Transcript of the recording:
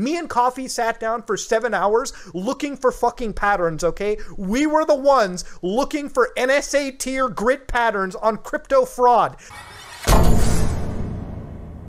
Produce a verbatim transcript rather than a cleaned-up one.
Me and Coffee sat down for seven hours looking for fucking patterns, okay? We were the ones looking for N S A tier grit patterns on crypto fraud.